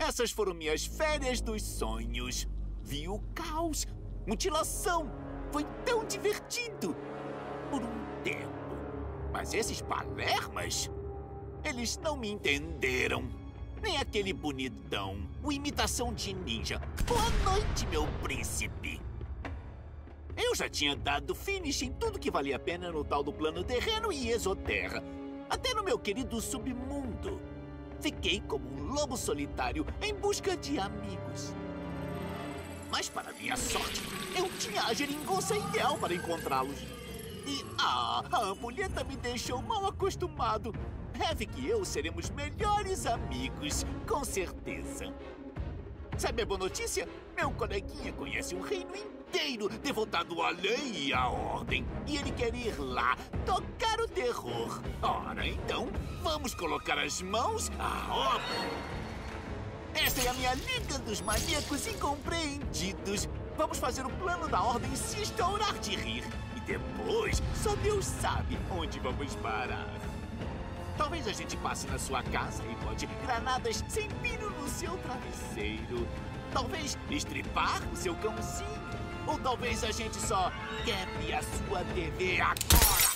Essas foram minhas férias dos sonhos. Vi o caos, mutilação. Foi tão divertido. Por um tempo. Mas esses palermas, eles não me entenderam. Nem aquele bonitão, o imitação de ninja. Boa noite, meu príncipe. Eu já tinha dado finish em tudo que valia a pena no tal do plano terreno e exoterra. Até no meu querido submundo. Fiquei como um lobo solitário em busca de amigos. Mas, para minha sorte, eu tinha a geringonça ideal para encontrá-los. E, a ampulheta me deixou mal acostumado. Havoc e eu seremos melhores amigos, com certeza. Sabe a boa notícia? Meu coleguinha conhece um reino inteiro devotado à lei e à ordem. E ele quer ir lá tocar o terror. Ora, então, vamos colocar as mãos à obra. Esta é a minha Liga dos Maníacos Incompreendidos. Vamos fazer o plano da ordem se estourar de rir. E depois, só Deus sabe onde vamos parar. Talvez a gente passe na sua casa e bote granadas sem pino no seu travesseiro. Talvez estripar o seu cãozinho. Ou talvez a gente só quebre a sua TV agora.